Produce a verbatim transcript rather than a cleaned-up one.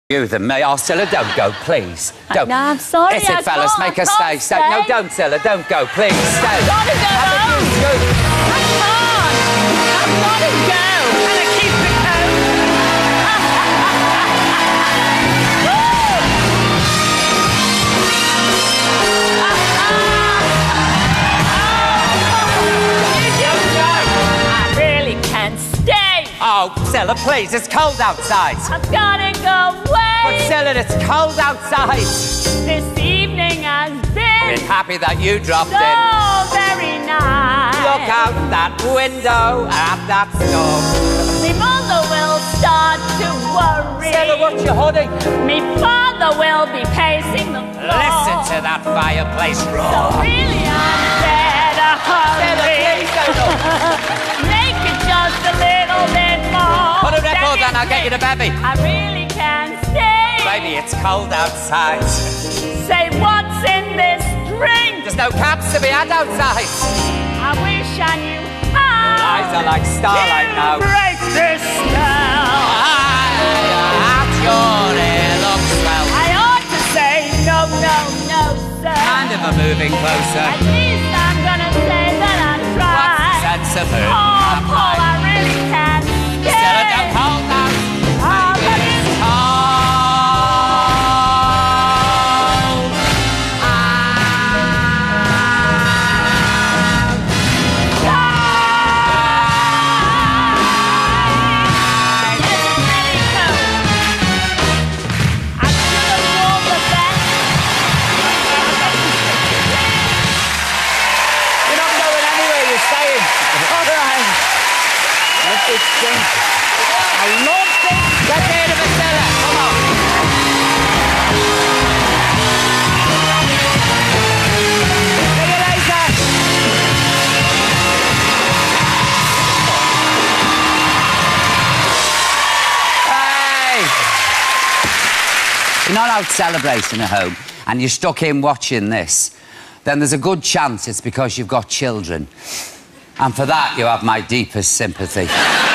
You than me. Oh, Cilla, don't go, please. Don't. No, I'm sorry. Is it, I fellas? can't, Make us I stay. can't Stay. stay. No, don't, Cilla. Don't go, please. Stay. I've got to go home. Scoot. I can't. I've got to go. And I keep the I really can't stay. Oh, Cilla, please. It's cold outside. I've got to go away. But, Cilla, it's cold outside. This evening has been Been happy that you dropped so in. very nice. Look out that window at that storm. Me mother will start to worry. Cilla, what's your hoodie? Me father will be pacing the floor. Listen to that fireplace roar. So really I'm better Cilla, hurry. please don't look. Make it just a little bit more. Put a record on, I'll get you the baby. I really can't stay. Baby, it's cold outside. Say what's in this drink? There's no cabs to be had outside. I wish I knew how. Eyes are like starlight to now. break this spell. At your hair looks swell. I ought to say no, no, no, sir. Kind of a moving closer. At least I'm gonna say that I tried. What's the sense of her? Oh, Paul, I really can't stay. Cilla, don't hold that. Oh, but it's Cold. I love this. Get rid of it, Cilla. Come on. See you later. Hey. You're not out celebrating at home and you're stuck in watching this, then there's a good chance it's because you've got children. And for that, you have my deepest sympathy.